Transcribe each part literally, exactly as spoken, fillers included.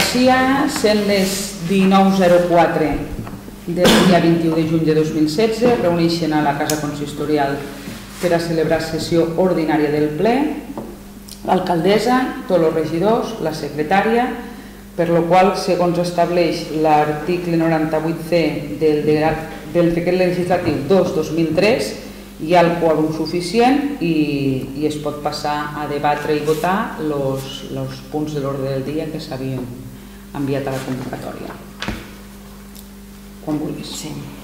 Garcia, sent les dinou zero quatre del dia vint-i-u de juny de dos mil setze, reuneixen a la Casa Consistorial per a celebrar sessió ordinària del ple l'alcaldessa, tots els regidors, la secretària, per lo qual, segons estableix l'article noranta-vuit C del decret legislatiu dos dos mil tres, hi ha el quòrum suficient i es pot passar a debatre i votar els punts de l'ordre del dia que s'havien enviat a la convocatòria. Quan vulguis.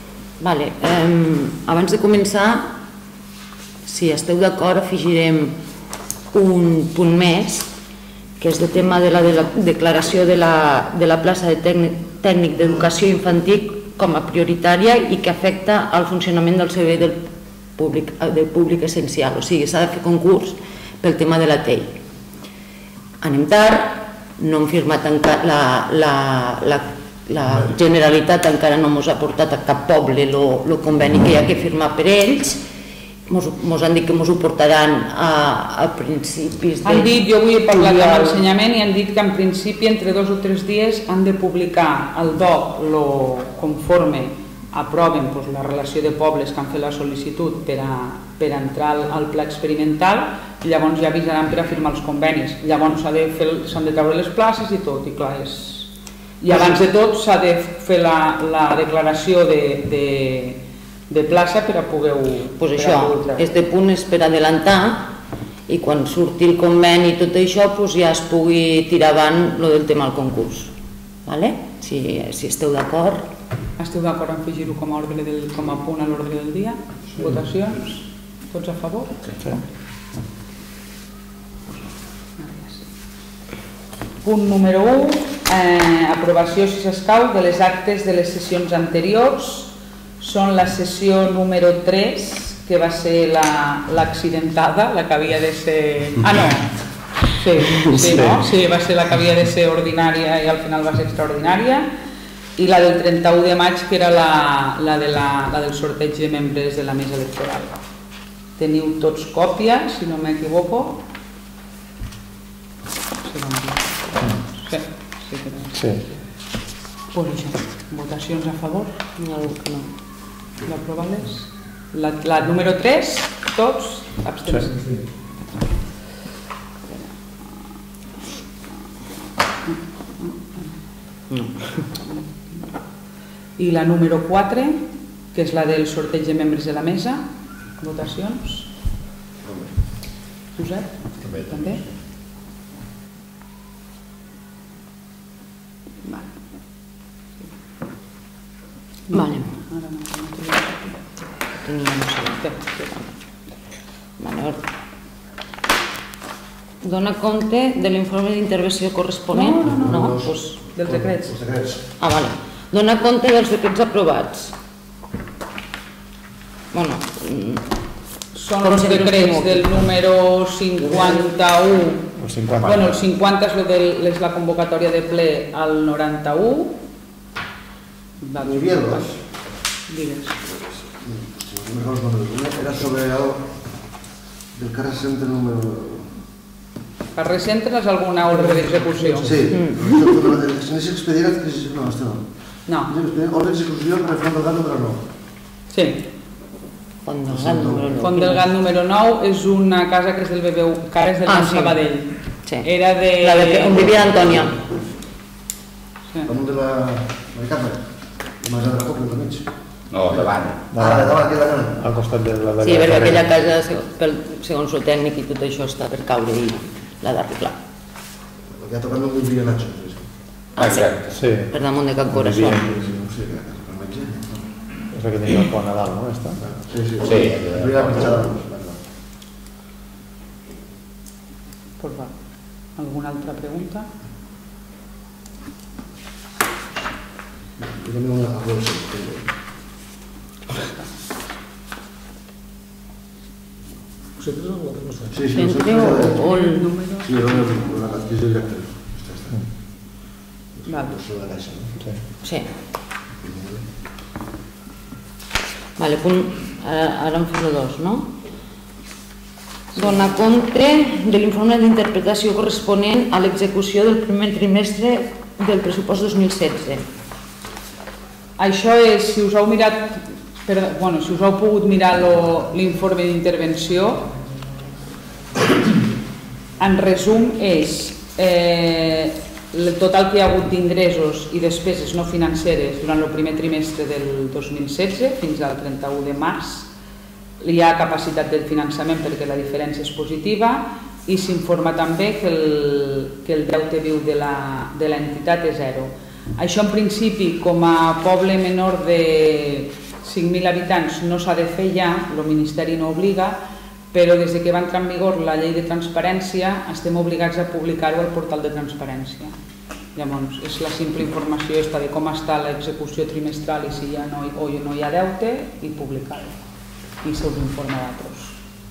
Abans de començar, si esteu d'acord, afegirem un punt més, que és el tema de la declaració de la plaça de tècnic d'educació infantil com a prioritària i que afecta al funcionament del servei del públic essencial, o sigui, s'ha de fer concurs pel tema de la T E I. Anem tard, no hem firmat encara, la Generalitat encara no ens ha portat a cap poble el conveni que hi ha que firmar per ells, ens han dit que ens ho portaran a principis de... Han dit, jo avui he parlat amb l'ensenyament i han dit que en principi entre dos o tres dies han de publicar el D O C conforme aproven la relació de pobles que han fet la sol·licitud per entrar al pla experimental i llavors ja avisaran per a firmar els convenis. Llavors s'han de treure les places i tot, i clar, és... I abans de tot s'ha de fer la declaració de plaça per a poder-ho... Doncs això, este punt és per adelantar i quan surti el conveni i tot això ja es pugui tirar avant el tema del concurs. Si esteu d'acord... Esteu d'acord en afegir-ho com a punt a l'ordre del dia? Votacions? Tots a favor? Sí. Punt número u, aprovació, si s'escau, de les actes de les sessions anteriors. Són la sessió número tres, que va ser l'accidentada, la que havia de ser... Ah, no! Sí, no? Sí, va ser la que havia de ser ordinària i al final va ser extraordinària. I la del trenta-u de maig, que era la del sorteig de membres de la mesa electoral. Teniu tots còpia, si no m'equivoco. Sí. Sí. Pues això, votacions a favor? No. L'aprovades? La número tres, tots, abstencions. No. I la número quatre, que és la del sorteig de membres de la mesa. Votacions? Josep? També? Vale. Dona compte de l'informe d'intervenció corresponent? No, no, no, dels decrets. Ah, vale. Dona compte dels decrets aprovats. Bueno... Són els decrets del número cinquanta-u. Bueno, el cinquanta és la convocatòria de ple al noranta-u. N'hi havia dos. Digues. Era sobre el del carrer centre número... Carrer centre és alguna ordre d'execució? Sí. En aquest expedient... No, este no. No. Ordre d'execució per Font del Gat número nou. Sí. Font del Gat número nou. Font del Gat número nou és una casa que és del B B U, que ara és del Can Sabadell. Era de... On vivia Antònia. Damunt de la capa. Mas de la copa, del mig. No, davant. Ah, davant, aquí davant. Al costat de la... Sí, perquè aquella casa, segons el tècnic i tot això, està per caure i l'ha d'arreglar. Ja tocant un vivia Nacho. Sí. Per damunt de Can Corazón. És la que tenia el pont a dalt, no? Sí, sí. Sí. Alguna altra pregunta? Jo també una cosa. ¿Vosotros o otra cosa? Sí, sí. ¿Centre o el número? Sí, el número. La actriz directa. Vale. Sí. Vale, punt, ara en fem dos, no? Dona compte de l'informe d'interpretació corresponent a l'execució del primer trimestre del pressupost dos mil setze. Això és, si us heu mirat, bueno, si us heu pogut mirar l'informe d'intervenció, en resum és el total que hi ha hagut d'ingressos i despeses no financeres durant el primer trimestre del dos mil setze fins al trenta-u de març. Hi ha capacitat de finançament perquè la diferència és positiva i s'informa també que el deute viu de l'entitat és zero. Això en principi, com a poble menor de cinc mil habitants no s'ha de fer ja, el Ministeri no obliga, però des que va entrar en vigor la llei de transparència estem obligats a publicar-ho al portal de transparència. Llavors, és la simple informació de com està l'execució trimestral i si hi ha o no hi ha deute i publicar-ho. I se us informa d'altres.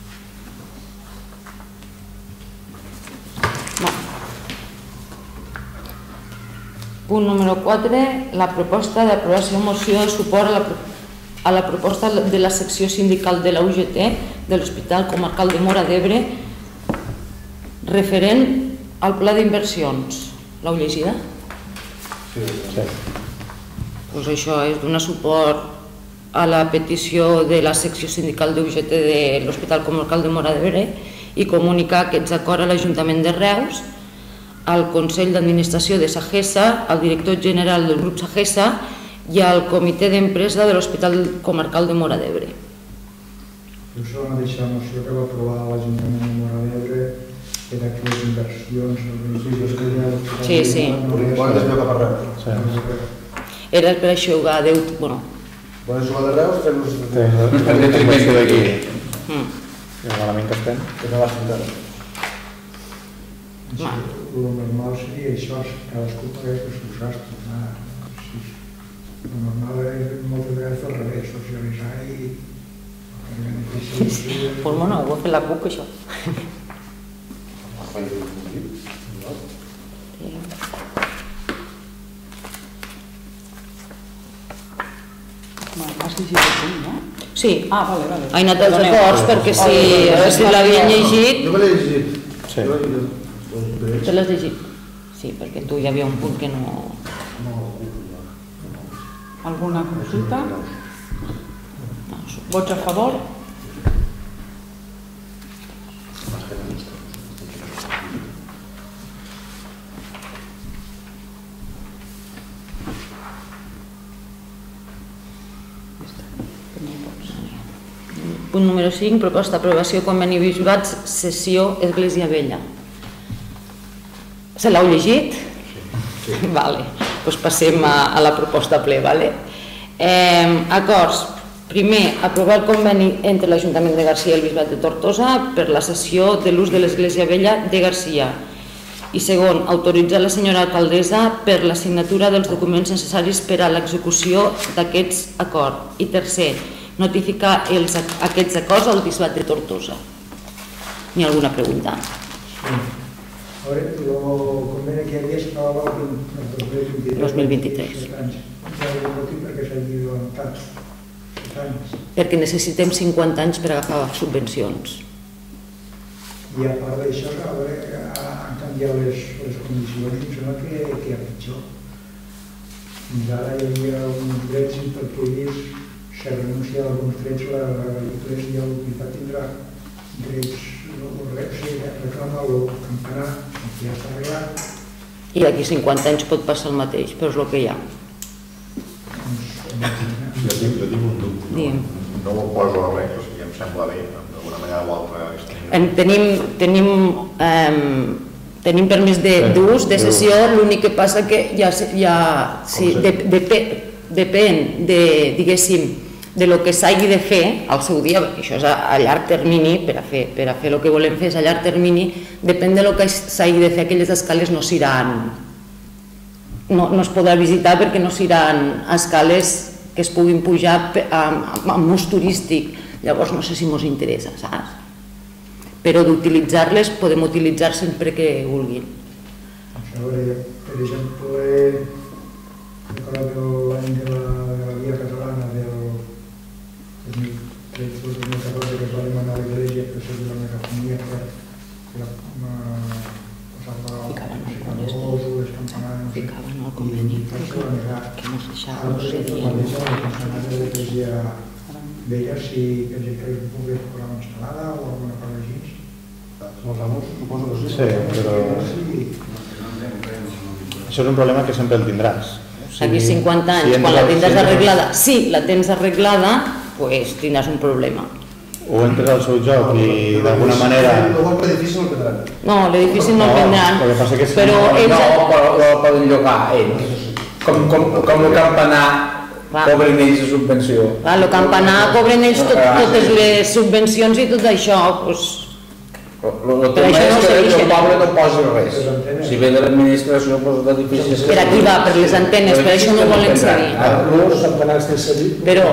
Punt número quatre, la proposta d'aprovació moció de suport a la a la proposta de la secció sindical de la U G T de l'Hospital Comarcal de Móra d'Ebre referent al pla d'inversions. L'heu llegida? Sí. Doncs això és donar suport a la petició de la secció sindical de U G T de l'Hospital Comarcal de Móra d'Ebre i comunicar aquests acords a l'Ajuntament de Reus, al Consell d'Administració de Sagessa, al director general del grup Sagessa i al comitè d'empresa de l'Hospital Comarcal de Móra d'Ebre. És la mateixa moció que va aprovar l'Ajuntament de Móra d'Ebre per a aquelles inversions, els municipis que hi ha... Sí, sí. Bona desvió cap a Reus. Era per això que Déu... Bueno... Bona desvió de Reus, fem-nos... Fem de trimenció d'aquí. I malament que estem. Que no va sentar. El normal seria això, cadascú pagués els seus gastos. El normal és moltes vegades al revés, socialitzar i... Doncs bueno, ho ha fet la C U C, això. Has llegit el punt, no? Sí. Ah, vale, vale. Ha anat als acords perquè si l'havien llegit... Jo me l'he llegit. Sí. Te l'has llegit? Sí, perquè tu hi havia un punt que no... Alguna consulta? Vots a favor? Punt número cinc, proposta d'aprovació conveni bisbats, sessió Església Vella. Se l'heu llegit? Sí. Vale, doncs passem a la proposta ple, vale? Acords. Primer, aprovar el conveni entre l'Ajuntament de Garcia i el Bisbat de Tortosa per la cessió de l'ús de l'Església Vella de Garcia. I segon, autoritzar la senyora alcaldessa per la signatura dels documents necessaris per a l'execució d'aquests acords. I tercer, notificar aquests acords al Bisbat de Tortosa. Hi ha alguna pregunta? Sí. A veure, el conveni que hi havia estava el dos mil vint-i-tres. set anys. Ja hi ha un motiu perquè s'hagi levantat set anys. Perquè necessitem cinquanta anys per agafar subvencions. I a part d'això, a veure, han canviat les condicions i em sembla que hi ha pitjor. Fins ara hi havia uns drets i perquè s'ha renunciat a alguns drets, l'agricultura i el Bisbat tindrà drets, reclama el campanar, que ja està arreglat. I d'aquí cinquanta anys pot passar el mateix, però és el que hi ha. Jo tinc un dubte, no ho poso a res, o sigui, em sembla bé, d'alguna manera o altra... Tenim permís d'ús, de sessió, l'únic que passa que ja depèn de, diguéssim, de lo que s'hagi de fer al seu dia, perquè això és a llarg termini, per a fer el que volem fer és a llarg termini, depèn de lo que s'hagi de fer, aquelles escales no seran, no es podrà visitar perquè no seran escales que es puguin pujar amb ús turístic, llavors no sé si ens interessa, saps? Però d'utilitzar-les podem utilitzar sempre que vulguin. Per exemple, recordo l'any de la Via Catalana del dos mil tretze dos mil catorze que es va demanar a l'Església que s'ha de la megafonia per les campanades... Ficaven al conveni, que no es deixava, no sé dir. Les campanades d'electricitat velles, si per exemple es pogués posar una instal·lada o alguna cosa així. Els amos, suposo que sí. Sí, però... Això és un problema que sempre el tindràs. Aquí cinquanta anys, quan la tindràs arreglada, si la tens arreglada, doncs tindràs un problema. O entres al seu joc i d'alguna manera... Llavors l'edifici no el prendran. No, l'edifici no el prendran, però ells... No, el poden llogar ells. Com el campanar cobren ells la subvenció. El campanar cobren ells totes les subvencions i tot això, doncs... El tema és que el poble no posa res. Si ve de l'administració, doncs l'edifici... Per aquí va, per les antenes, per això no volen cedir. Els campanars que cedir, però...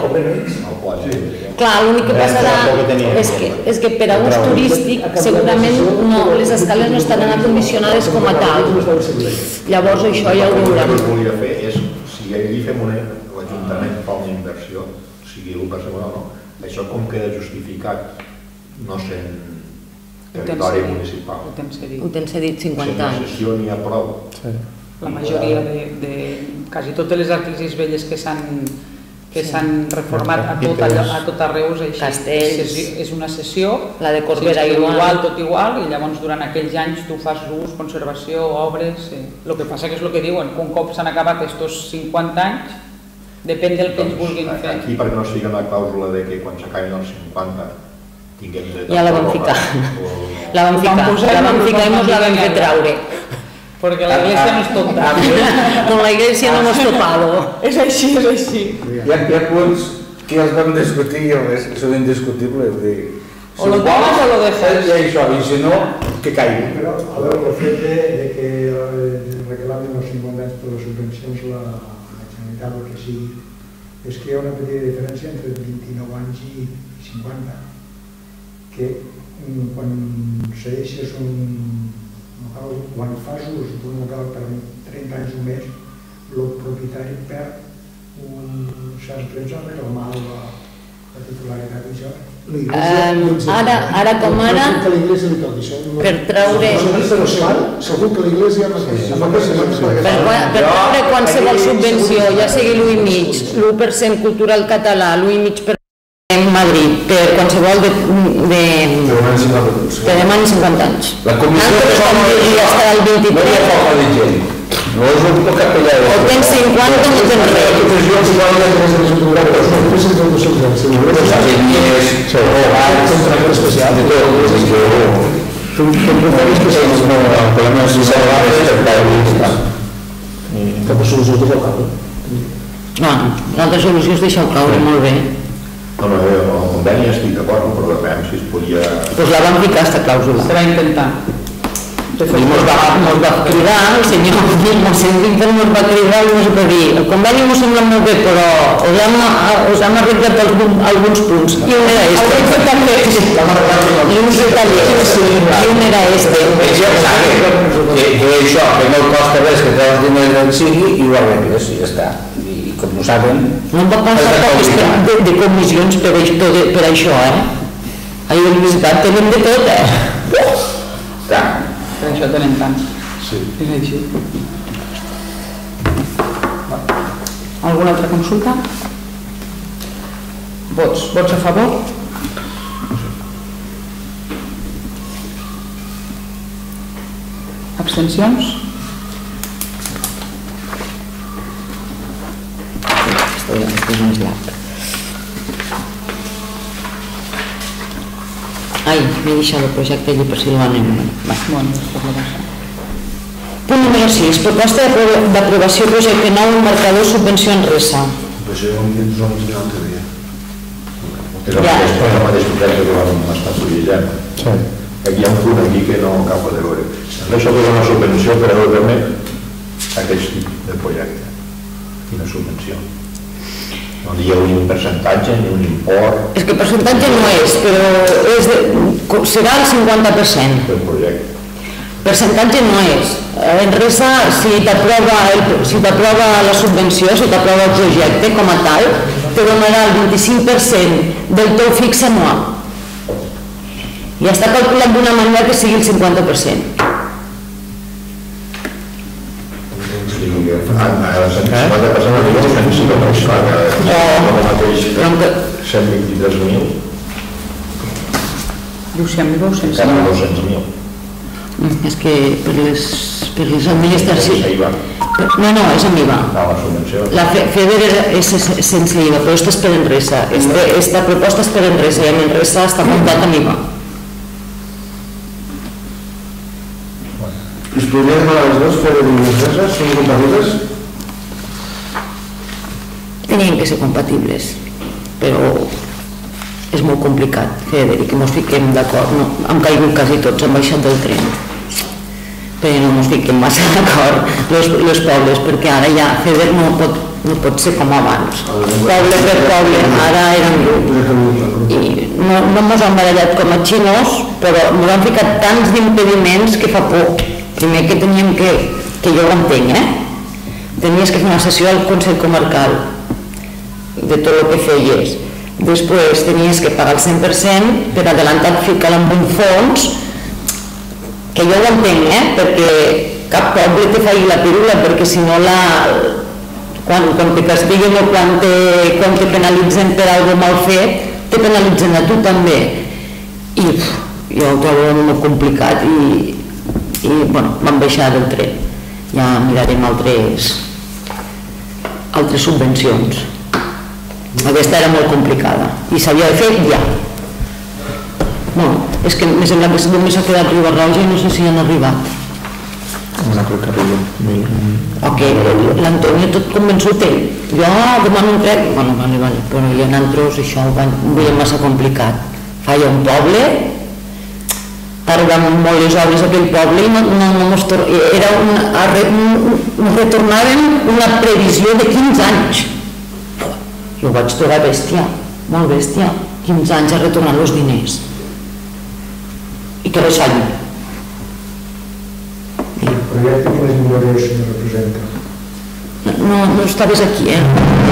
Clar, l'únic que passarà és que, és que per a ús turístic segurament no, les escales no estaran acondicionades com a tal. Llavors això ja ho veurem. El que volia fer és, si allí fem una, l'Ajuntament fa una inversió, sigui l'u per cent o no, això com queda justificat, no sent territori municipal. Ho tens cedit cinquanta anys. Si en la sessió n'hi ha prou. La majoria de, de quasi totes les arquisis velles que s'han que s'han reformat a tot, a tot arreu, és així. Castells. És una sessió, la de Corbera igual. igual, tot igual, i llavors durant aquells anys tu fas ús, conservació, obres... El que passa que és el que diuen, un cop s'han acabat aquests cinquanta anys, depèn del que ens vulguin fer. Aquí perquè no sigui una clàusula de que quan s'acabin els cinquanta tinguem dret a... Ja la vam ficar. La vam ficar, la vam ficar i ens la vam fer traure. Porque la iglesia no es tonta. Con la iglesia no hemos topado. És així, és així. Hi ha, hi ha punts que els vam discutir i els són indiscutibles. O lo tomas o lo dejas. I això, i si no, que caigui. Però, a veure, el fet de, de que reclamen els cinquanta anys per les subvencions la, la Generalitat o el que sigui, és que hi ha una petita diferència entre vint-i-nou anys i cinquanta. Que quan segueixes un... quan fas ús d'un local per trenta anys o més, el propietari perd un certs drets a reclamar la titularitat d'això. Ara, ara com ara, per traure... Segur que l'Iglésia per traure qualsevol subvenció, ja sigui l'u i mig, l'u per cent cultural català, l'u i mig per en Madrid, per qualsevol de... que demani cinquanta anys. La comissió de ja està al vint-i-tres. No hi ha poca de gent. No és un poc capellà. O tens cinquanta o no tens res. Cap solució de local. No, l'altra solució és deixar-ho caure molt bé. No, no, el conveni estic d'acord, però veiem si es podia... Doncs la vam ficar, aquesta clàusula. Se va intentar. I ens va cridar, el senyor mossèn Víctor ens va cridar i ens va dir el conveni m'ho sembla molt bé, però us hem arreglat alguns punts. I un era este. I un detallet. I un era este. Que això, que no costa res, que treus diners del sigui i ho arregles i ja està. Com no saben... No em va pensar de, de comissions per, per això, eh? A la universitat tenen de tot, eh? Clar. Per això tenen tant. Sí. És així. Alguna altra consulta? Vots. Vots a favor? Abstencions? Esto no es llarg. Ai, m'he deixat el projecte allí per si el van enumerar. Bueno, després lo passa. Punt número sis. Proposta d'aprovació projecte nou embarcador subvenció en resa. Però això ho hem dit nosaltres l'altre dia. És el mateix projecte que vam estar estudiant. Aquí hi ha un punt aquí que no acabo de veure. Això és una subvenció per a veure aquest tipus de projecte. Quina subvenció? No hi ha un percentatge ni un import. És que percentatge no és, però és de, serà el cinquanta per cent. Del projecte. Percentatge no és. En resa, si t'aprova si t'aprova la subvenció, si t'aprova el projecte com a tal, te donarà el vint-i-cinc per cent del teu fix anual. I està calculat d'una manera que sigui el cinquanta per cent. cinquanta persones diuen que sí que no es paga el mateix cent vint-i-tres mil cent mil dos-cents cada mil. dos-cents mil. És que per les, per les administracions... I va. No, no, és amb I V A. No, la subvenció. La FEDER és sense I V A, però aquesta és per Enresa. Esta proposta és per Enresa i amb Enresa està comptat amb I V A. Els podríem demanar les dues, FEDER i Enresa, són compatibles? Tenien que ser compatibles, però és molt complicat, FEDER, i que ens fiquem d'acord. No, hem caigut quasi tots, hem baixat del tren. Però no ens fiquem massa d'acord els pobles, perquè ara ja FEDER no pot, no pot ser com abans. Poble per poble, ara eren... I no, no ens han barallat com a xinos, però ens han ficat tants d'impediments que fa por. Primer que teníem que, que jo ho entenc, eh? Tenies que fer una sessió al Consell Comarcal de tot el que feies. Després tenies que pagar el cent per cent per adelantar, ficar-lo en un fons, que jo ho entenc, eh? Perquè cap poble te faci la pirula, perquè si no la... quan, quan te castiguen o quan te, quan te penalitzen per alguna mal fet, te penalitzen a tu també. I uf, jo ho trobo molt complicat i, i bueno, vam baixar del tren. Ja mirarem altres, altres subvencions. Aquesta era molt complicada i s'havia de fer ja. Bueno, és que me sembla que només s'ha quedat Riba-roja i no sé si han arribat. No crec que arribi. Ok, l'Antonio tot convençut ell. Jo demà no crec. Bueno, vale, vale, però hi ha altres, això ho veiem massa complicat. Falla un poble, tarden molt les obres aquell poble i no, no, no mos tor... Era una, un, retornaven una previsió de quinze anys. Jo ho vaig trobar bèstia, molt bèstia. quinze anys a retornar els diners. I que les falli. El projecte que les millores me representa. No, no estaves aquí, eh?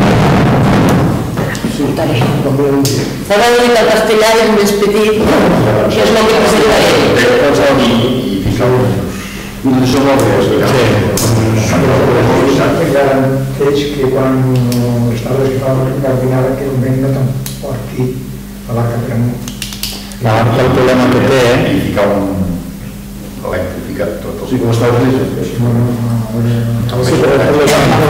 Sí, estaré. Estava dit el castellà és més petit, això és el que presentaré. I ficar-ho i això molt bé. Garanteix que quan les taules que fa la coordinada que el vent no t'emporti a la capremó. El problema que té, eh? I ficar un electrificat tot. Sí, com estava dient. Sí, però el problema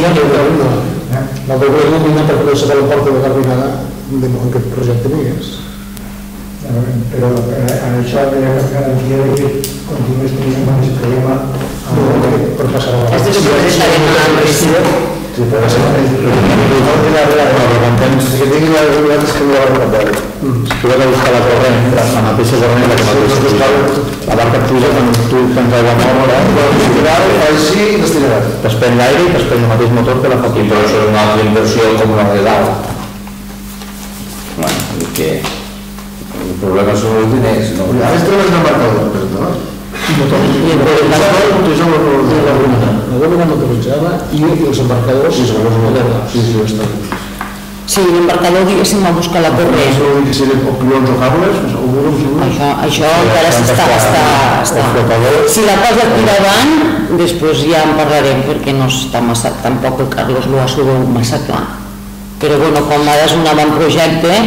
la doble il·lumina perquè no se fa la porta de Garbinada de aquest projecte Migues. Però això de la garantia de que continues tenint un problema per passar a la Aquestes coses estaven a l'ampliació. Sí, però és que tingui la realitat és que no la realitat. Si tu vas a buscar la corrent, la mateixa corrent la que mateixa puja, la barca puja quan tu tens aigua nova, així i destinarà. t'espèn l'aire i t'espèn el mateix motor que la fa aquí. Però això és una altra inversió com la de dalt. Bueno, que el problema són els diners, no? Ara es troba en el marcador, per exemple. I el motoritzador utilitzava la ruïna, la ruïna motoritzada i els embarcadors i els moderns. Sí, sí, està. Sí, l'embarcador diguéssim va buscar la corrent. Això vol dir que serien o pilons o cables, o muros, o muros. Això, això encara s'està... Està, està. Si la cosa tira avant, després ja en parlarem perquè no està massa, tampoc el Carlos ho ha sabut massa clar. Però bueno, com ara és un avantprojecte,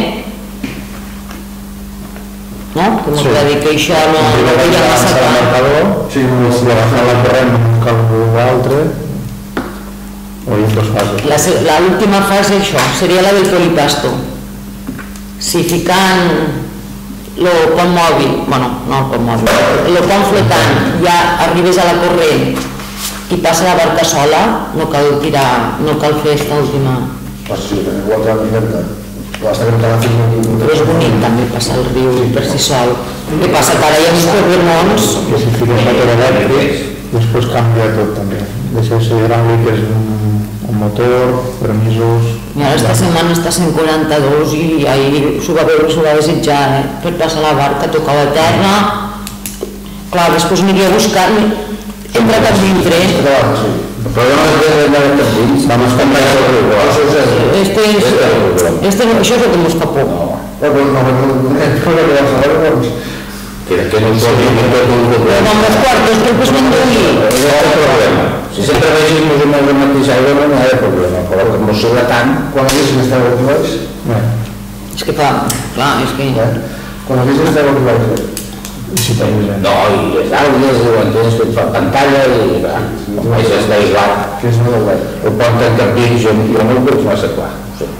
no? Que no va dir que això no veia massa clar. Sí, si agafar la corrent cal l'altre, o hi ha dues fases. L'última fase, això, seria la del polipasto. Si ficant el pont mòbil, bueno, no el pont mòbil, el pont flotant ja arribés a la corrent i passa la barca sola, no cal tirar, no cal fer aquesta última... Sí, tenim l'altra llibertat. L'altra llibertat la firma. Però és bonic també passar el riu per si sol. El que passa que ara hi ha uns problemons... Que si fiques motor elèctric, després canvia tot també. Deixa de ser hidràulic, és un motor, permisos... I ara esta setmana està a cent quaranta-dos i ahir s'ho va veure, s'ho va desitjar, eh? Per passar la barca, tocar la terra... Clar, després aniria a buscar... Entra cap dintre. El problema és que hem d'anar cap dins, vam estar en el riu. Este és... Això és el que m'escapó. Però no, no, no, no, Que no pot dir que tot un problema. Amb els quartos, que després m'enduï. És el problema. Sí, sempre vegis més o menys la mateixa aigua no hi ha de problema, però que m'oscil·la tant, Quan haguessin estat al baix, És que clar, clar, és que... quan haguessin estat al baix, Sí, també. no, i les àudies, ho entens fet per pantalla i clar, només és d'aislat, que és una del baix. ho pot encarpir, jo no ho veig massa clar, no sé.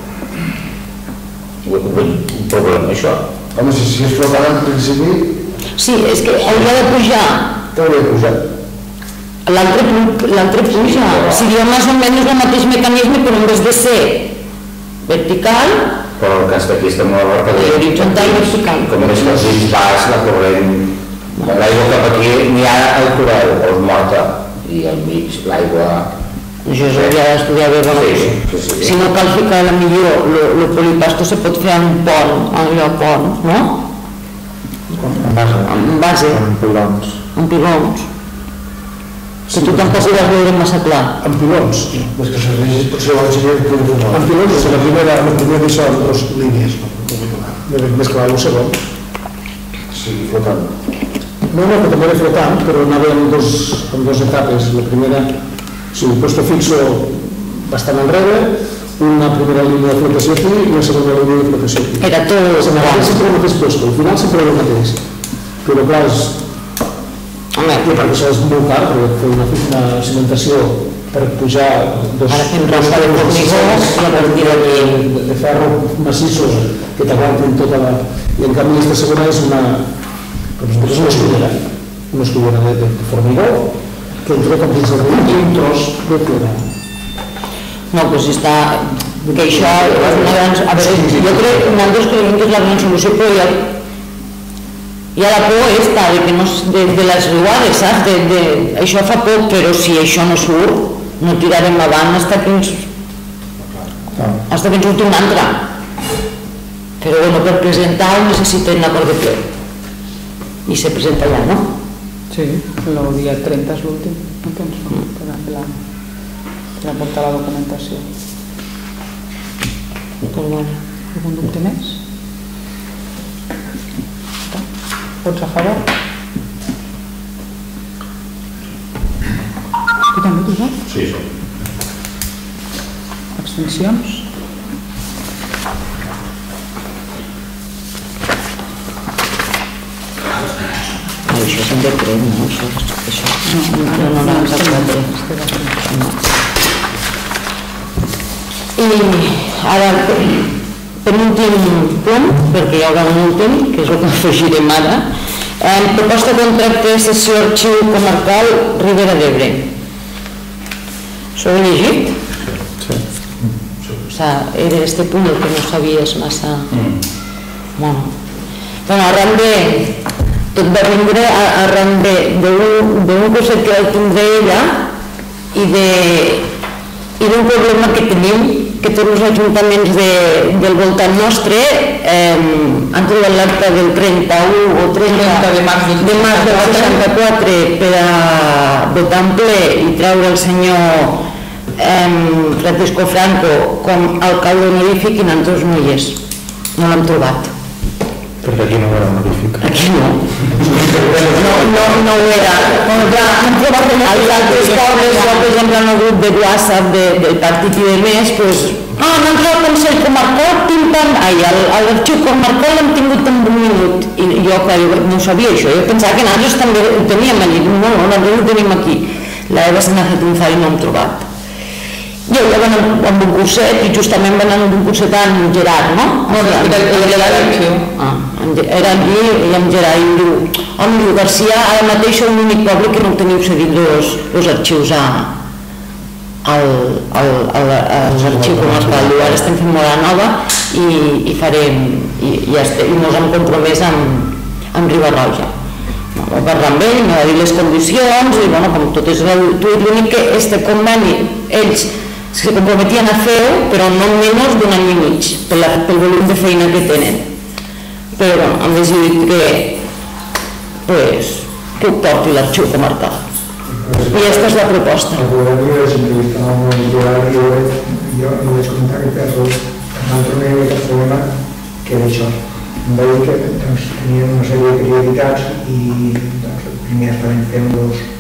Ho veig un problema, això. Home, si és flotant, en principi, Sí, és que hauria de pujar. t'hauria de pujar. L'altre puja. Seria més o menys el mateix mecanisme, però en vez de ser vertical, Però el cas d'aquí està molt a I horitzontal i vertical. Com més que els dits vas, la corrent... L'aigua cap aquí n'hi ha al correu, o és morta, i al mig l'aigua... això s'hauria d'estudiar bé. Sí, sí, sí, sí. Si no cal ficar la millor, el polipasto se pot fer en un pont, en allò pont, no? En base. En base, En pilons. en pilons. Que tu tampoc ho vas veure massa clar. En pilons. Les que serveixen potser l'enginyer que ho En pilons és la primera, la primera d'això en dues línies. No veig més clar el segon. Sí, flotant. No, no, que també era flotant, però anava en dos, en dos etapes. La primera, o sigui, un puesto fixo bastant enrere, una primera línia de flotació aquí i una segona línia de flotació aquí. Era tot Se m'agrada sempre el mateix puesto, al final sempre era el mateix. Però clar, és... Home, I perquè això és molt car, perquè fer una, una cimentació per pujar dos... Ara fem roca de formigó i a partir d'aquí... De, de ferro massissos que t'aguantin tota la... I en canvi aquesta segona és una... Doncs és una escullera, una escullera de, de formigó que entra com dins el riu i un tros de flora. No, doncs està... Que això és una gran... A veure, jo crec que nosaltres creiem que és la gran solució, però ja... Hi ha la por esta, de, que no, de, de les riuades, saps? De, de, això fa por, però si això no surt, no tirarem avant fins que ens... fins que ens surti un altre. Però bueno, per presentar necessitem l'acord de ple. I se presenta ja, no? Sí, el dia trenta és l'últim, no tens per a fer la, per aportar la documentació. Pues vale. Algun dubte més? Vots a favor? Tu també, tu, no? Sí, sí. Abstencions? Ai, això és un decret, no? Això, això. No, no, no, no, és el decret. I ara, penúltim punt, perquè hi haurà un últim, que és el que afegirem ara. Eh, proposta de contracte de cessió arxiu comarcal Ribera d'Ebre. S'ho he llegit? Sí. O sigui, era este punt el que no sabies massa... Bueno, bueno, arran de... Tot va vindre arran d'un curset que el tindré ella i de... i d'un problema que tenim, que tots els ajuntaments de, del voltant nostre eh, han trobat l'acte del trenta-u o trenta de març del de març del seixanta-quatre per a votar en ple i treure el senyor eh, Francisco Franco com a alcalde honorífic i nosaltres no hi és, no l'hem trobat. Perquè aquí no era honorífic. Aquí no. No, no, no ho era. Bueno, ja, als altres pobles, jo, per exemple, en el grup de WhatsApp de, del partit i de més, doncs, ah, no hem trobat Consell Comarcal, pim-pam, ai, l'arxiu comarcal l'hem tingut en un minut. I jo, clar, jo no sabia això, jo pensava que nosaltres també ho teníem allí, no, no, nosaltres ho tenim aquí. La Eva se n'ha fet un fai i no hem trobat. Jo ja van amb un curset i justament van anar amb un curset amb Gerard, no? No, era l'arxiu. Ah, era allí i amb Gerard i em diu, home, diu, Garcia, ara mateix som l'únic poble que no teniu cedit els arxius a, al, al, al, als arxius comarcal. Diu, ara estem fent molt la nova i, i farem, i, i, estem, i ens hem compromès amb, amb Riba-roja. No, va parlar amb ell, m'ha dit les condicions i, bueno, com tot és gratuït, l'únic que este conveni, ells se comprometien a fer-ho, però no menys d'un any i mig, pel, pel volum de feina que tenen. Però han decidit que, pues, que ho porti l'arxiu comarcal. I aquesta és la proposta. El govern jo vaig entrevistar amb el Gerard i jo li vaig comentar que per l'altre no hi havia cap problema que era això. Em va dir que tenien una sèrie de prioritats i primer estaven fent dos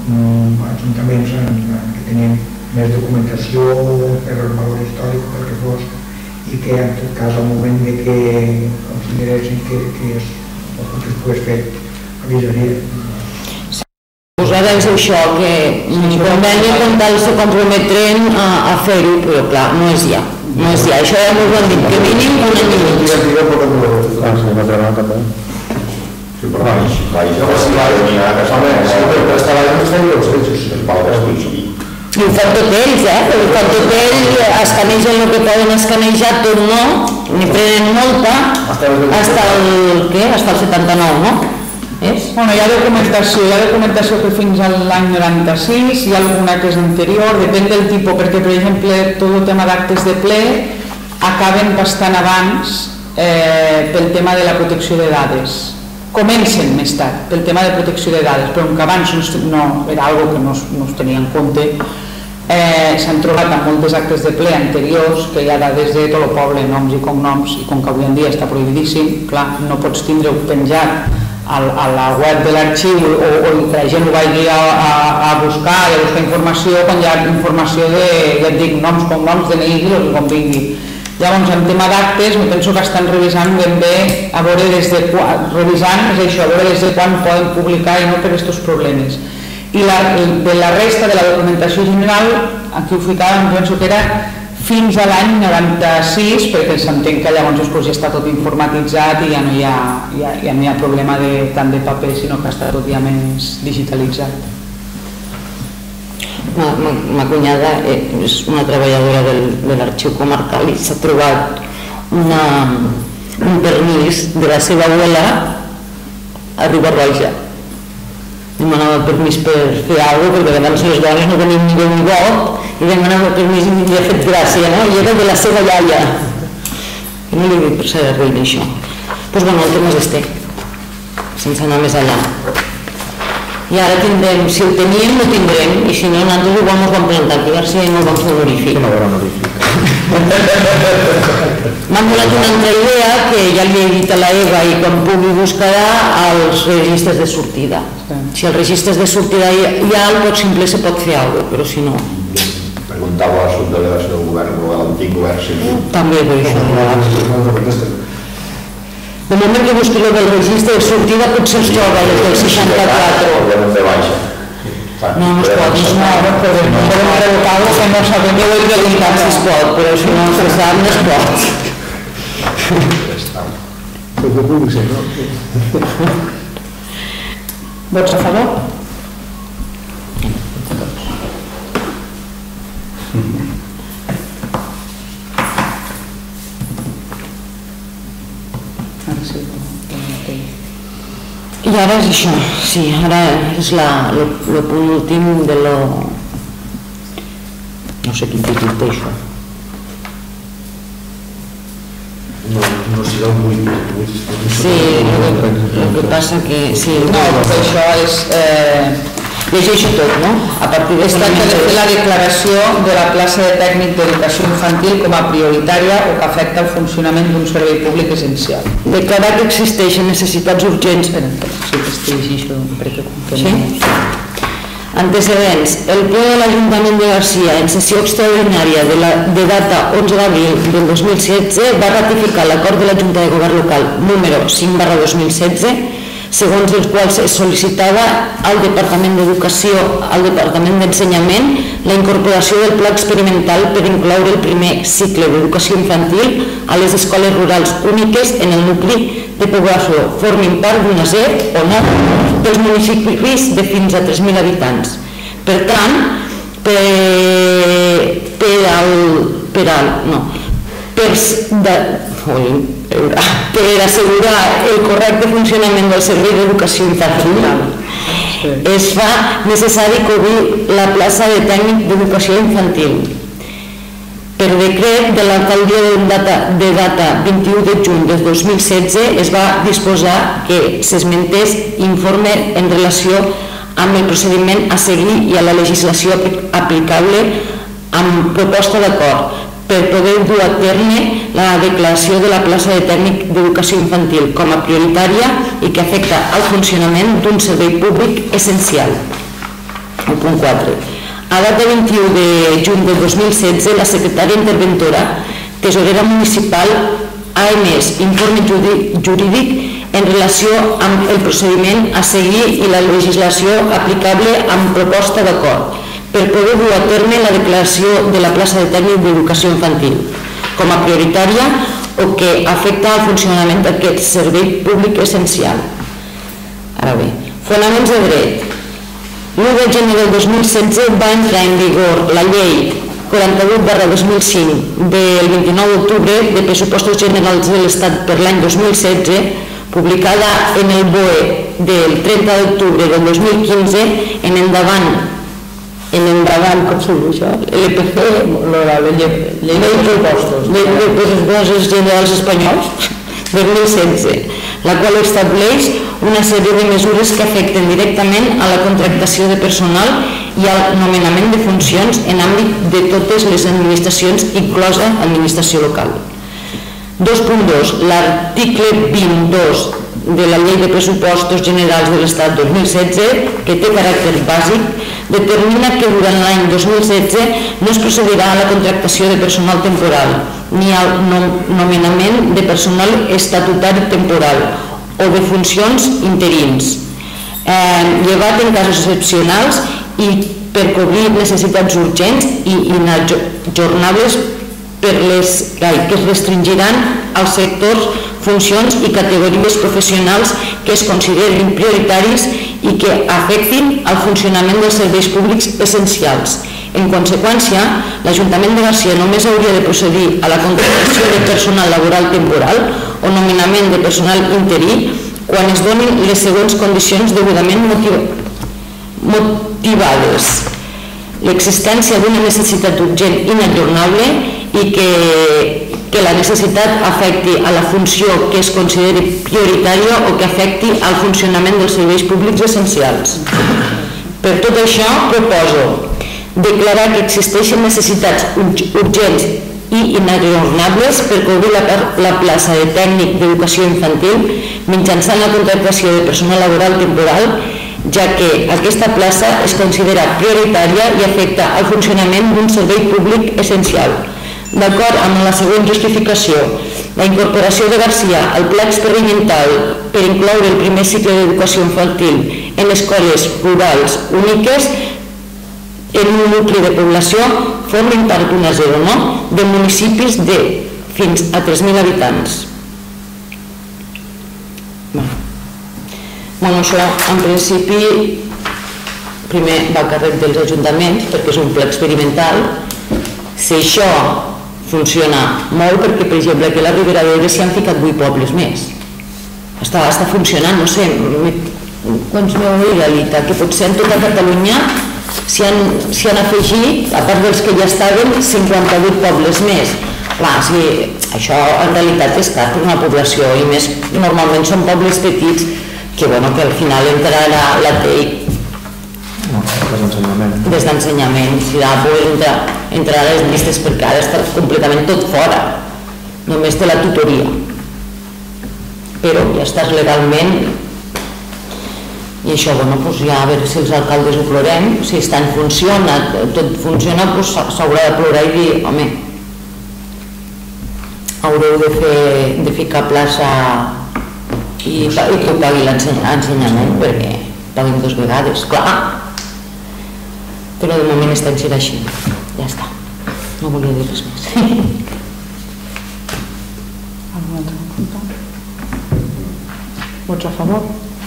ajuntaments que tenien més documentació per el valor històric, pel que fos, i que en tot cas al moment de que consideressin que es pogués fer avisaria. Ara és això, que conveni com tal se comprometren a fer-ho, però clar, no és ja, no és ja, això ja m'ho han dit, que mínim un any i mig. Ah, sí, no trobem també. Sí, però no, si va venir a casa meva, però està l'any que feia els fets. es va descoincidir. I ho fan tot ells, eh? Ho fan tot ells, escanegen el que poden escanejar, tot no, n'hi prenen molta, hasta el, què? Hasta el setanta-nou, no? És? Bueno, hi ha documentació, hi ha documentació que fins a l'any noranta-sis, hi ha alguna que és anterior, depèn del tipus, perquè per exemple tot el tema d'actes de ple acaben bastant abans eh, pel tema de la protecció de dades. Comencen més tard pel tema de protecció de dades, però que abans no, era algo que no, no es tenia en compte. Eh, s'han trobat amb moltes actes de ple anteriors que hi ha dades de tot el poble, noms i cognoms, i com que avui en dia està prohibidíssim, clar, no pots tindre-ho penjat a, a la web de l'arxiu o, o que la gent ho vagi a, a, a buscar i a buscar informació quan hi ha informació de, ja et dic, noms, cognoms, D N I i el que convingui. Llavors, en tema d'actes, em penso que estan revisant ben bé, a veure des de quan, revisant és això, a veure des de quan poden publicar i no per aquests problemes. I la, de la resta de la documentació general, aquí ho ficàvem, penso que era fins a l'any noranta-sis, perquè s'entén que llavors després ja està tot informatitzat i ja no hi ha, ja, ja no hi ha problema de, tant de paper, sinó que està tot ja més digitalitzat. Ma, ma, ma cunyada és una treballadora del, de l'arxiu comarcal i s'ha trobat una, un permís de la seva abuela a Riba-roja. Demanava permís per fer alguna cosa, perquè a vegades les dones no tenim ningú ni vot i demanava permís i li ha fet gràcia, no? I era de la seva iaia. I no li dic per ser reina això. Doncs bueno, el tema és este, sense anar més allà. I ara tindrem, si ho teníem, ho tindrem, i si no, nosaltres igual ens vam plantar aquí, a veure si no el vam fer honorífic. No ho honorífic. M'han donat una altra idea que ja li he dit a la Eva i quan pugui buscarà els registres de sortida. Si els registres de sortida hi ha alguna cosa simple se pot fer alguna cosa, però si no... Preguntava a la subdelegació del govern o a l'antic govern si... També per això. De moment que busqui el del registre de sortida potser es troba des del seixanta-quatre. De baixa. No, no es pot, no es pot, però no podem revocar-lo que no sabem que ho he preguntat si es pot, però si no se sap no es pot. Però que pugui ser, no? Vots a favor? I ara és això, sí, ara és el punt últim de lo... no sé quin títol té això. No serà un vuit. Sí, el que passa que... No, perquè això és... Llegeixo tot, no? A partir es tracta de fer la declaració de la plaça de tècnic d'educació infantil com a prioritària o que afecta el funcionament d'un servei públic essencial. Declarar que existeixen necessitats urgents... Espera, sí que estigui això, perquè... Sí? Antecedents. El ple de l'Ajuntament de Garcia, en sessió extraordinària de, la, de data onze d'abril del dos mil setze, va ratificar l'acord de la Junta de Govern Local número cinc barra dos mil setze, segons els quals es sol·licitava al Departament d'Educació, al Departament d'Ensenyament, la incorporació del pla experimental per incloure el primer cicle d'educació infantil a les escoles rurals úniques en el nucli de població formin part d'una Z o no dels municipis de fins a tres mil habitants. Per tant, per, per al... per al... no, per... De, oi, per assegurar el correcte funcionament del servei d'educació infantil es fa necessari cobrir la plaça de tècnic d'educació infantil. Per decret de l'alcaldia de data vint-i-u de juny del dos mil setze es va disposar que s'esmentés informe en relació amb el procediment a seguir i a la legislació aplicable amb proposta d'acord per poder dur a terme la declaració de la plaça de tècnic d'educació infantil com a prioritària i que afecta al funcionament d'un servei públic essencial. El punt quatre. A data vint-i-u de juny del dos mil setze, la secretària interventora, tesorera municipal, ha emès informe jurídic en relació amb el procediment a seguir i la legislació aplicable amb proposta d'acord per poder dur a terme la declaració de la plaça de tècnic d'educació infantil com a prioritària o que afecta al funcionament d'aquest servei públic essencial. Ara bé, fonaments de dret. l'u de gener del dos mil setze va entrar en vigor la llei quaranta-vuit barra dos mil cinc del vint-i-nou d'octubre de pressupostos generals de l'Estat per l'any dos mil setze, publicada en el B O E del trenta d'octubre del dos mil quinze, en endavant, en endavant, com s'ho diu això? L'E P C, la llei de pressupostos, llei de pressupostos generals espanyols, dos mil setze, la qual estableix una sèrie de mesures que afecten directament a la contractació de personal i al nomenament de funcions en àmbit de totes les administracions, inclosa administració local. dos punt dos. L'article vint dos de la Llei de Pressupostos Generals de l'Estat dos mil setze, que té caràcter bàsic, determina que durant l'any dos mil setze no es procedirà a la contractació de personal temporal ni al nomenament de personal estatutari temporal o de funcions interins, llevat en casos excepcionals i per cobrir necessitats urgents i inajornables per les que es restringiran als sectors, funcions i categories professionals que es considerin prioritaris i que afectin al funcionament dels serveis públics essencials. En conseqüència, l'Ajuntament de Garcia només hauria de procedir a la contractació de personal laboral temporal o nomenament de personal interí quan es donin les següents condicions degudament motivades: l'existència d'una necessitat urgent inajornable i que, que la necessitat afecti a la funció que es consideri prioritària o que afecti al funcionament dels serveis públics essencials. Per tot això, proposo declarar que existeixen necessitats urgents i inajornables per cobrir la plaça de tècnic d'educació infantil mitjançant la contractació de personal laboral temporal, ja que aquesta plaça es considera prioritària i afecta al funcionament d'un servei públic essencial. D'acord amb la següent justificació, la incorporació de Garcia al pla experimental per incloure el primer cicle d'educació infantil en escoles rurals úniques en un nucli de població formen part d'una zona no de municipis de fins a tres mil habitants. Bueno, això en principi primer va a càrrec dels ajuntaments perquè és un pla experimental. Si això funciona molt, perquè per exemple aquí a la Ribera d'Ebre s'hi han ficat vuit pobles més, està funcionant, no sé quants m'ho he realitat, que potser en tota Catalunya s'hi han afegit, a part dels que ja estaven, cinquanta-vuit pobles més. Clar, això en realitat és car per una població i més normalment són pobles petits que al final entrarà la T E I des d'ensenyament, si entrarà a les llistes perquè ara està completament tot fora, només té la tutoria, però ja estàs legalment. I això, ja a veure si els alcaldes ho plorem, si funciona, tot funciona, s'haurà de plorar i dir, home, haureu de ficar plaça i que ho pagui l'ensenyament, perquè paguem dues vegades, clar. Però de moment està en ser així, ja està, no volia dir res més. Alguna altra pregunta? Vots a favor?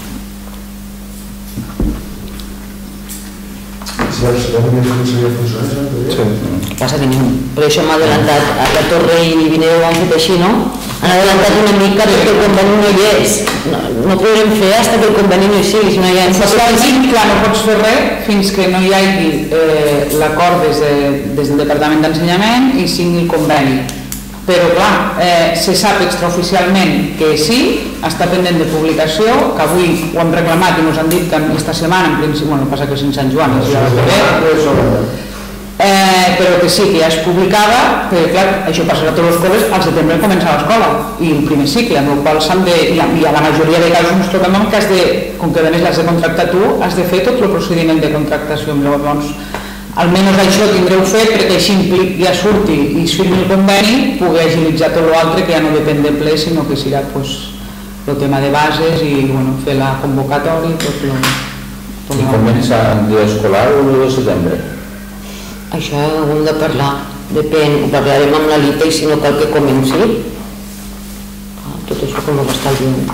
Si la societat també aconseguia funcionar, sí. Passa que ni un. Per això m'ha adelantat a la Torre i Vineu ho han fet així, no? Han adelantat una mica perquè el conveni no hi és. No podrem fer fins que el conveni no hi sigui, si no hi ha... Clar, no pots fer res fins que no hi hagi l'acord des del Departament d'Ensenyament i signi el conveni. Però clar, se sap extraoficialment que sí, està pendent de publicació, que avui ho hem reclamat i ens han dit que aquesta setmana, en principi, bueno, passa que és en Sant Joan, Eh, però que sí, que ja es publicava, perquè clar, això passarà a totes les escoles, al setembre comença l'escola i el primer cicle, amb el qual s'han de, i a, i a la majoria de casos ens trobem que has de, com que a més l'has de contractar tu, has de fer tot el procediment de contractació. Llavors, almenys això tindreu fet perquè així implic ja surti i es firmi el conveni, poder agilitzar tot l'altre que ja no depèn de ple, sinó que serà pues, el tema de bases i bueno, fer la convocatòria i tot el... I comença el dia escolar o el de setembre? Això ho hem de parlar, depèn, ho parlarem amb la Lita i si no cal que comenci. Ah, tot això com ho està dient.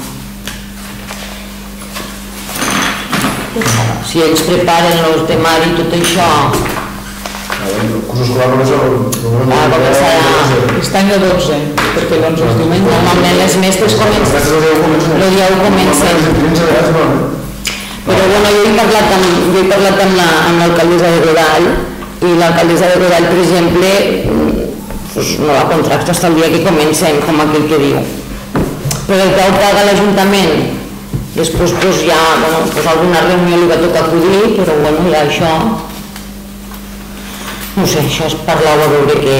Si ells preparen el temari i tot això... El curs escolar només el... Ah, començarà... Aquest any el dotze, perquè l'onze és diumenge. Normalment les mestres comencen... El dia u comencen. Però bueno, jo he parlat amb, jo he parlat amb la, amb l'alcaldessa de Godall i l'alcaldessa de Godall, per exemple, pues, no la contracta fins el dia que comencem, com aquell que diu. Però el que ho paga l'Ajuntament, després pues, ja, bueno, pues, alguna reunió li va tocar acudir, però bueno, ja això... No sé, això es parlava a veure que...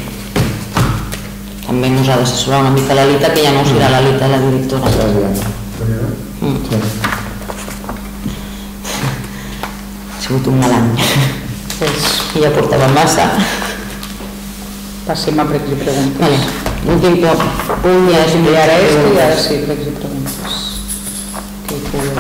També ens ha d'assessorar una mica la Lita, que ja no serà la Lita la directora. Mm. Ha sigut un mal any. I ja portava massa. Passem a pregs i preguntes. Vale. Últim punt ja és... I ara és i ara sí, pregs i preguntes. Que hi pugueu.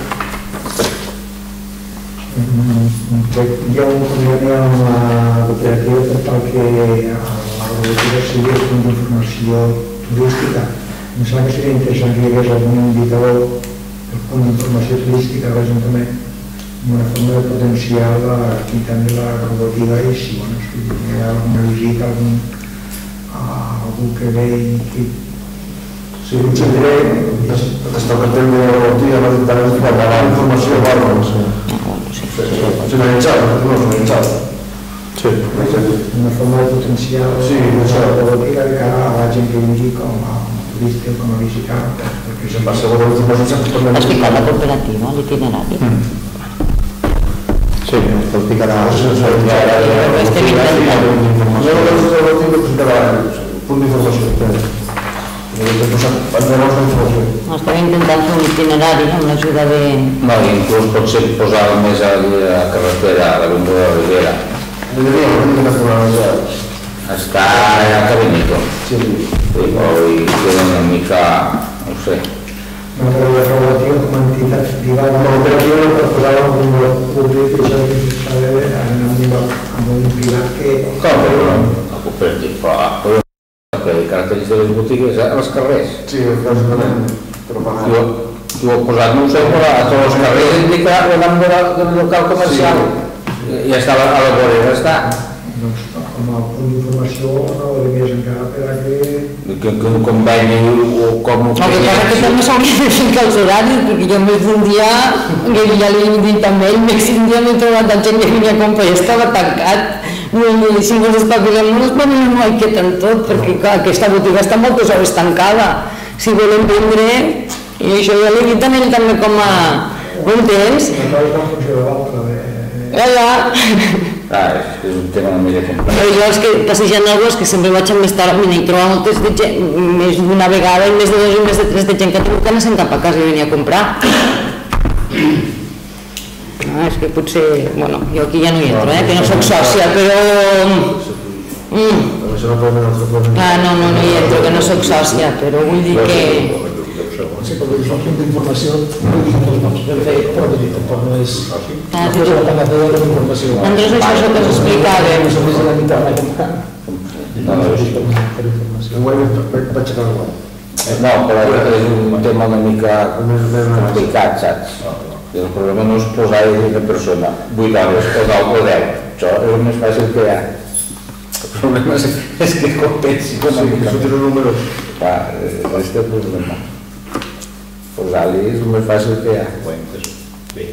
Hi ha un conveni amb la cooperativa per tal que la cooperativa sigui el punt d'informació turística. Em sembla que seria interessant que hi hagués algun indicador del punt d'informació turística de l'Ajuntament, una forma de potenciar l'activitat de la robotiga i si, bueno, si hi ha alguna visita, algun, algú que ve i que... Sí, potser diré, està partent de la robotiga, no d'interès per la informació o alguna cosa. Finalitzat, no finalitzat. Sí. Una forma de potenciar la robotiga de cara a la gent que vingui com a turista o com a visitant. Perquè se'n va segons la informació... Has ficat la cooperativa, l'itinerari? Sí, el picarà... Estem intentant. Jo no sé si el picarà punt d'informació. Estem intentant fer un itinerari amb l'ajuda de... No, i inclús potser posar més a la carretera, a l'avinguda de la Ribera. Està a Cabinito. Sí. I queda una mica, no sé. No, però la robotiga com a entitat privada, la cooperativa no pot posar algun lloc públic i això que s'està de veure amb un privat que... Com, però la cooperativa, però el cartells de les botigues a les carrers. Sí, exactament. Tu ho has posat, no ho sé, però a tots els carrers indica el nom del local comercial. I està a la vorera, està. Doncs com a punt d'informació no ho més encara per a que... Que un conveni o com... El que passa que també s'hauria de ficar els horaris, perquè jo més d'un dia, que ja li he dit també, el més d'un dia m'he trobat amb gent que venia a comprar i estava tancat. I si no s'estabilem, no espavilem mai que tant tot, perquè aquesta botiga està moltes hores tancada. Si volem vendre, i això ja l'he dit a ell també com a... Un temps? Ja, ja. Ah, és un tema una mica complex. Però jo els que passejant al bosc, que sempre vaig a més tard, m'he trobat moltes de gent, més d'una vegada, i més de dos i més de tres de gent que tinc que no se'n cap a casa i venia a comprar. Ah, és que potser, bueno, jo aquí ja no hi entro, eh, que no soc sòcia, però... Mm. Ah, no, no, no hi entro, que no soc sòcia, però vull dir que... Sí, perquè és un punt d'informació, ben fet, però tampoc no és... Ah, no és la pagadora de la informació. Andrés, això és el que s'explicava. No és la mitad de comprar. No, no, és per informació. Vaig aixecar el guany. No, però és un tema una mica complicat, saps? El problema no és posar a una persona vuit hores o deu o deu. Això és el més fàcil que hi ha. El problema és que compensi econòmicament. Sí, que són números. Clar, és el problema. Posar-li és el més fàcil que hi ha. Bé.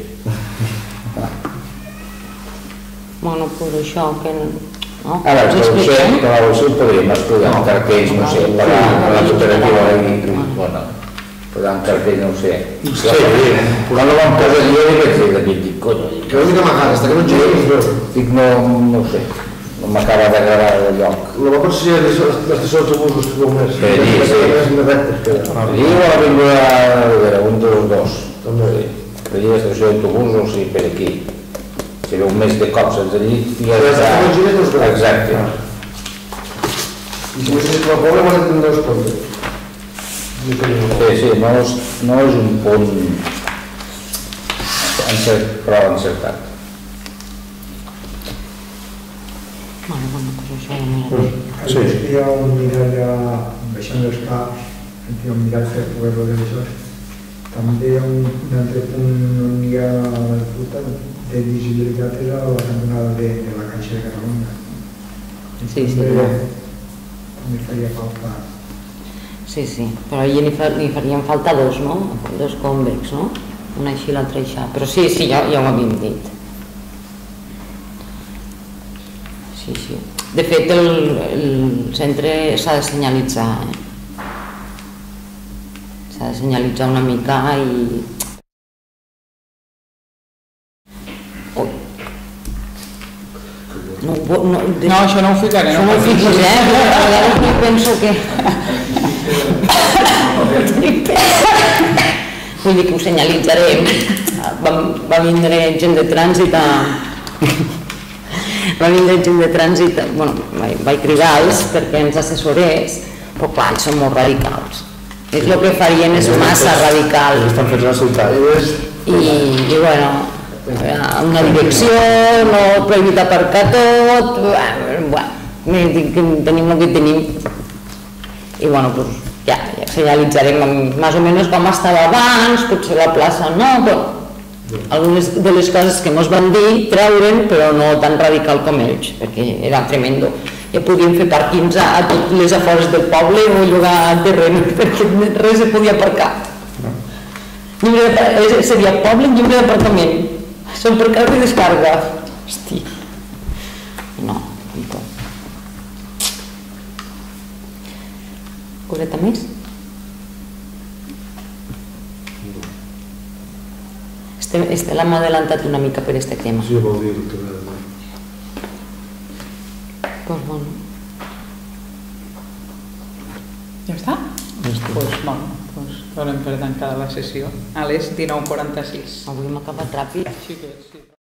Bueno, pues això, que... No? Ara, el Consell, que la Consell podríem estudiar un cartells, no sé, per a la cooperativa i... Bueno, posar un cartell, no ho sé. Sí, quan no vam posar jo, i vaig dir, dic, coño... Que una mica amagada, està que no et llegues, dic, no, no ho sé. no m'acaba d'agradar el lloc. La va perseguir l'estació d'autobusos que feu més. Sí, sí. Allí o a l'avinguda Ribera, un dels dos. També. Allí l'estació d'autobusos i per aquí. Si veu més de cops els allí... Exacte. I si més és la pobla, m'ha de tindre els comptes. Sí, sí, no és un punt prou encertat. Bueno, bueno, pues això ja m'ho Sí. Hi ha un mirall baixant els caps, hi ha un mirall per poder veure això. També hi ha un altre punt on hi ha de visibilitat és a la cantonada de la Caixa de Catalunya. Sí, sí, també, clar. també faria falta. Sí, sí, però allí n'hi farien falta dos, no? Dos cònvecs, no? Una així i l'altra així. Però sí, sí, ja, ja ho havíem dit. Sí, sí. De fet, el, el centre s'ha de senyalitzar. Eh? S'ha de senyalitzar una mica i... Ui. No, no, de... No, això no ho ficaré. Això no ho fiquis, eh? A vegades jo penso que... Vull dir que ho senyalitzarem. Va, va vindre gent de trànsit a... Va vindre gent de trànsit, bueno, vaig cridar-los perquè ens assessorés, però clar, ells són molt radicals. És el que farien és massa radical. Estan fets a la ciutat. I, i bueno, una direcció, no prohibit aparcar tot, bueno, tenim el que tenim. I bueno, doncs ja, ja senyalitzarem més o menys com estava abans, potser la plaça no, però algunes de les coses que ens van dir treure'n, però no tan radical com ells, perquè era tremendo. Ja podíem fer pàrquings a totes les afores del poble o llogar terreny, perquè res es podia aparcar. Seria poble lliure d'aparcament. Són per càrrega i descàrrega. Hosti. No, tampoc. Coseta més? Este l'hem adelantat una mica per este tema. Sí, vol dir que... Pues bueno. Ja està? Doncs bueno, donem per tancada la sessió a les dinou quaranta-sis. Avui hem acabat ràpid. Sí que sí.